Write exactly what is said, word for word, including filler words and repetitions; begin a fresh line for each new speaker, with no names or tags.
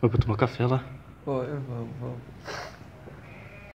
Foi pra tomar café lá.
Foi, vamos, vamos.